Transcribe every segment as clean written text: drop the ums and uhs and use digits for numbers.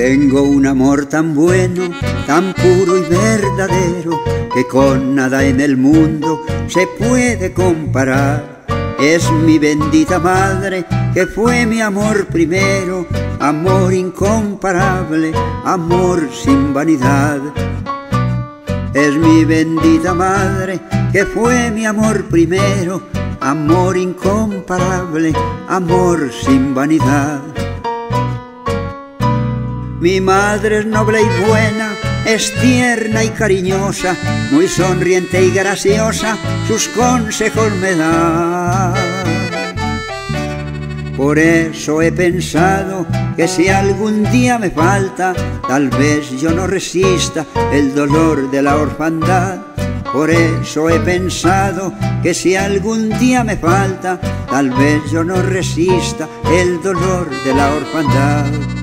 Tengo un amor tan bueno, tan puro y verdadero, que con nada en el mundo se puede comparar. Es mi bendita madre, que fue mi amor primero, amor incomparable, amor sin vanidad. Es mi bendita madre, que fue mi amor primero, amor incomparable, amor sin vanidad. Mi madre es noble y buena, es tierna y cariñosa, muy sonriente y graciosa, sus consejos me da. Por eso he pensado que si algún día me falta, tal vez yo no resista el dolor de la orfandad. Por eso he pensado que si algún día me falta, tal vez yo no resista el dolor de la orfandad.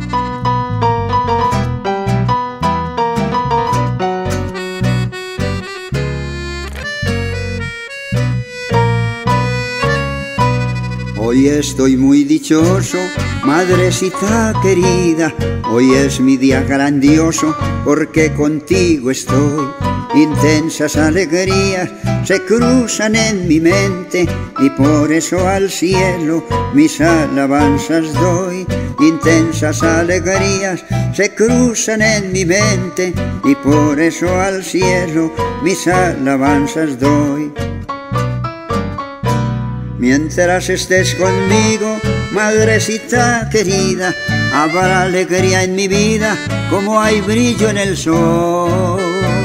Hoy estoy muy dichoso, madrecita querida, hoy es mi día grandioso porque contigo estoy. Intensas alegrías se cruzan en mi mente y por eso al cielo mis alabanzas doy. Intensas alegrías se cruzan en mi mente y por eso al cielo mis alabanzas doy. Mientras estés conmigo, madrecita querida, habrá alegría en mi vida como hay brillo en el sol.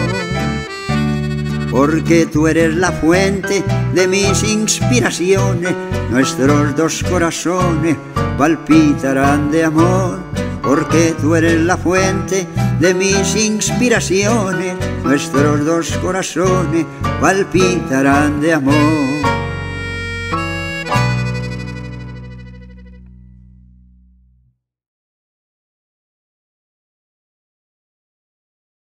Porque tú eres la fuente de mis inspiraciones, nuestros dos corazones palpitarán de amor. Porque tú eres la fuente de mis inspiraciones, nuestros dos corazones palpitarán de amor.